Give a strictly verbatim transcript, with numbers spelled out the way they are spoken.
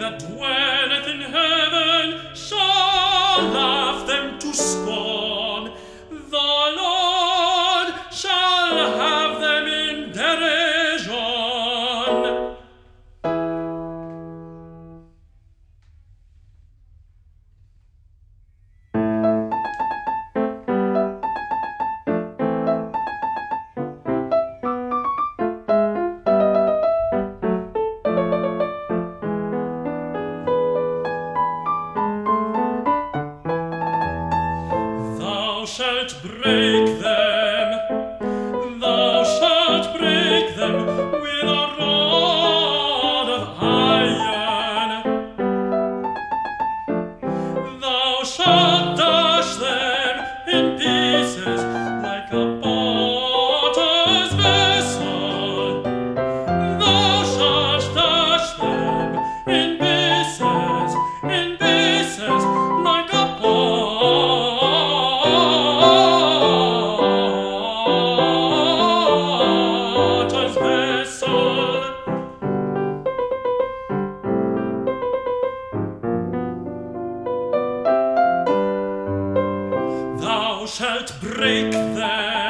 that dwelleth in heaven shall laugh them to scorn. The Lord shall have them in derision. Thou shalt break them, thou shalt break them with a rod of iron. Thou shalt dash them in pieces like a potter's vessel. Thou shalt dash them in pieces, in pieces like a potter's vessel. Thou shalt break them